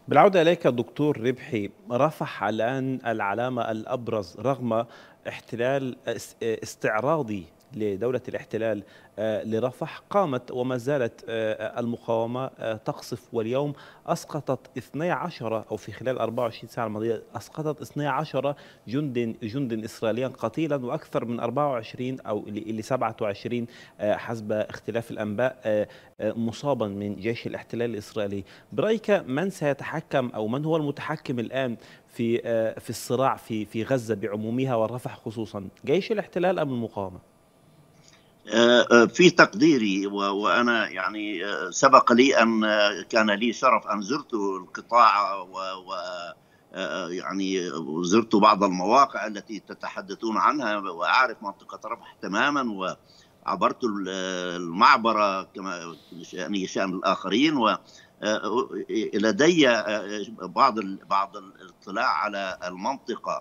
بالعودة إليك دكتور ربحي، رفح الآن العلامة الأبرز رغم احتلال استعراضي لدولة الاحتلال لرفح. قامت وما زالت المقاومة تقصف، واليوم أسقطت 12 أو في خلال 24 ساعة الماضية أسقطت 12 جند إسرائيليا قتيلا، وأكثر من 24 أو ل 27 حسب اختلاف الأنباء مصابا من جيش الاحتلال الإسرائيلي. برأيك من سيتحكم أو من هو المتحكم الآن في الصراع في غزة بعمومها والرفح خصوصا، جيش الاحتلال أم المقاومة؟ في تقديري وأنا يعني سبق لي أن كان لي شرف أن زرت القطاع يعني زرت بعض المواقع التي تتحدثون عنها، وأعرف منطقة رفح تماما، وعبرت المعبر كما شأن الآخرين، ولدي بعض الاطلاع على المنطقة،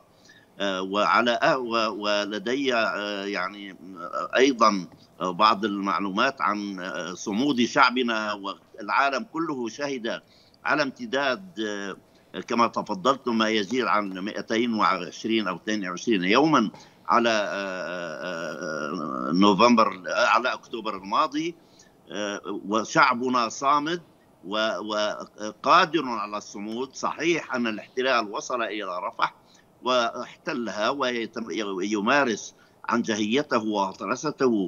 ولدي يعني أيضا بعض المعلومات عن صمود شعبنا. والعالم كله شهد على امتداد كما تفضلتم ما يزيد عن 220 أو 22 يوما على على أكتوبر الماضي، وشعبنا صامد وقادر على الصمود. صحيح أن الاحتلال وصل إلى رفح واحتلها ويمارس عنجهيته وهطرسته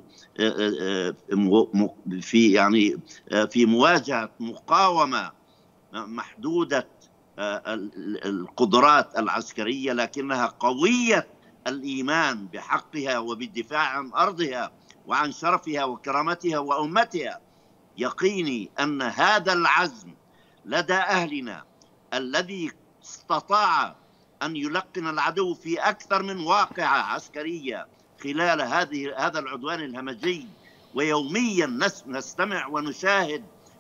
في مواجهة مقاومة محدودة القدرات العسكرية، لكنها قوية الإيمان بحقها وبالدفاع عن أرضها وعن شرفها وكرامتها وأمتها. يقيني أن هذا العزم لدى أهلنا الذي استطاع أن يلقن العدو في أكثر من واقعة عسكرية خلال هذا العدوان الهمجي، ويوميا نستمع ونشاهد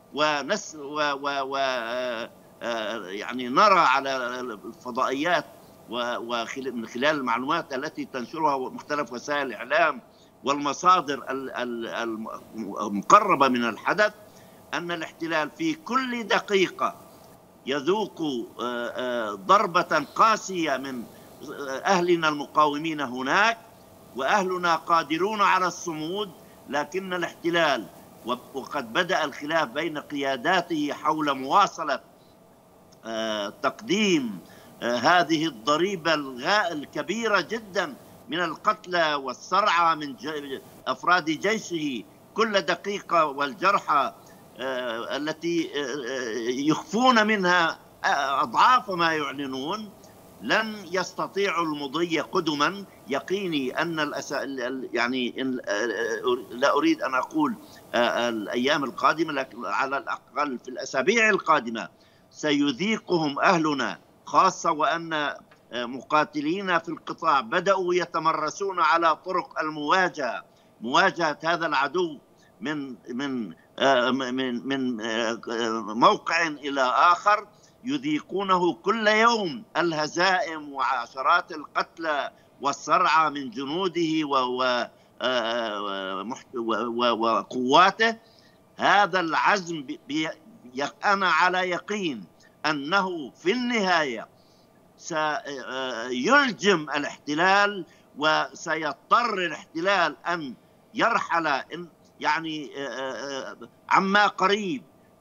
يعني نرى على الفضائيات ومن خلال المعلومات التي تنشرها مختلف وسائل الإعلام والمصادر المقربة من الحدث، أن الاحتلال في كل دقيقة يذوق ضربة قاسية من أهلنا المقاومين هناك، وأهلنا قادرون على الصمود. لكن الاحتلال، وقد بدأ الخلاف بين قياداته حول مواصلة تقديم هذه الضريبة الكبيرة جدا من القتلى والصرعى من أفراد جيشه كل دقيقة، والجرحى التي يخفون منها أضعاف ما يعلنون، لن يستطيعوا المضي قدما. يقيني أن يعني لا أريد أن أقول الأيام القادمة، لكن على الأقل في الأسابيع القادمة سيذيقهم أهلنا، خاصة وأن مقاتلين في القطاع بدأوا يتمرسون على طرق مواجهة هذا العدو من موقع إلى آخر، يذيقونه كل يوم الهزائم وعشرات القتلى والصرعى من جنوده وقواته. هذا العزم أنا على يقين أنه في النهاية سيلجم الاحتلال، وسيضطر الاحتلال أن يرحل يعني عما قريب،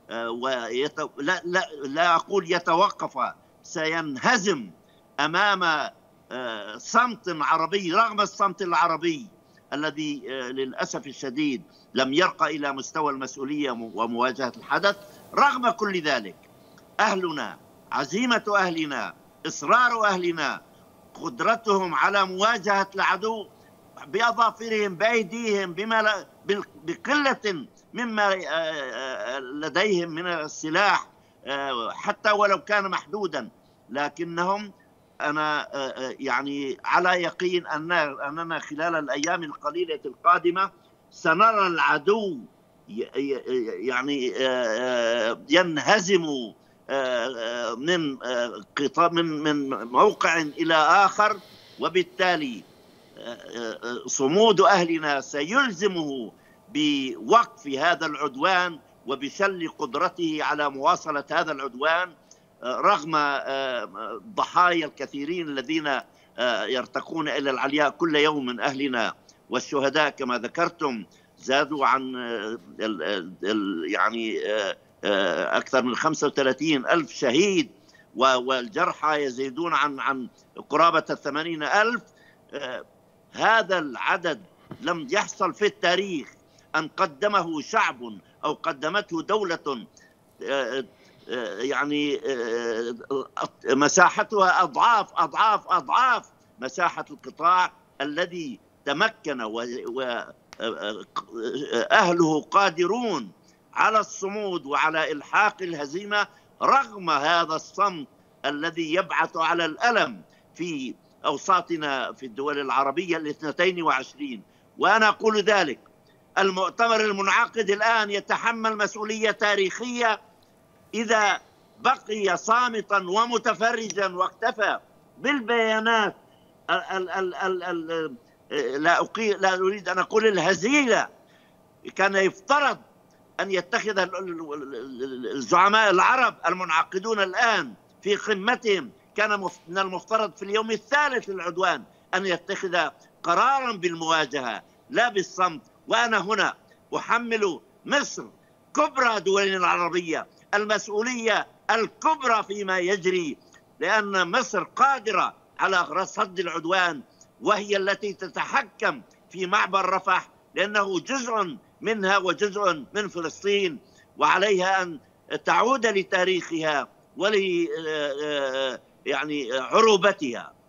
لا أقول يتوقف، سينهزم أمام صمت عربي، رغم الصمت العربي الذي للأسف الشديد لم يرقى إلى مستوى المسؤولية ومواجهة الحدث. رغم كل ذلك أهلنا، عزيمة أهلنا، إصرار أهلنا، قدرتهم على مواجهة العدو بأظافرهم بأيديهم بقلة مما لديهم من السلاح حتى ولو كان محدودا، لكنهم أنا يعني على يقين أننا خلال الأيام القليلة القادمة سنرى العدو يعني ينهزم من موقع إلى آخر، وبالتالي صمود أهلنا سيلزمه بوقف هذا العدوان وبشل قدرته على مواصلة هذا العدوان. رغم ضحايا الكثيرين الذين يرتقون إلى العلياء كل يوم من أهلنا، والشهداء كما ذكرتم زادوا عن يعني أكثر من 35,000 شهيد، والجرحى يزيدون عن قرابة 80,000. هذا العدد لم يحصل في التاريخ أن قدمه شعب أو قدمته دولة يعني مساحتها أضعاف أضعاف أضعاف مساحة القطاع الذي تمكن، وأهله قادرون على الصمود وعلى إلحاق الهزيمة رغم هذا الصمت الذي يبعث على الألم في أوساطنا في الدول العربية 22. وأنا أقول ذلك: المؤتمر المنعقد الآن يتحمل مسؤولية تاريخية إذا بقي صامتا ومتفرجا واكتفى بالبيانات لا أريد أن أقول الهزيلة. كان يفترض أن يتخذ الزعماء العرب المنعقدون الآن في قمتهم، كان من المفترض في اليوم الثالث للعدوان أن يتخذ قرارا بالمواجهة لا بالصمت. وأنا هنا أحمل مصر كبرى دولنا العربية المسؤولية الكبرى فيما يجري، لأن مصر قادرة على رصد العدوان، وهي التي تتحكم في معبر رفح، لأنه جزء منها وجزء من فلسطين، وعليها أن تعود لتاريخها ول يعني عروبتها.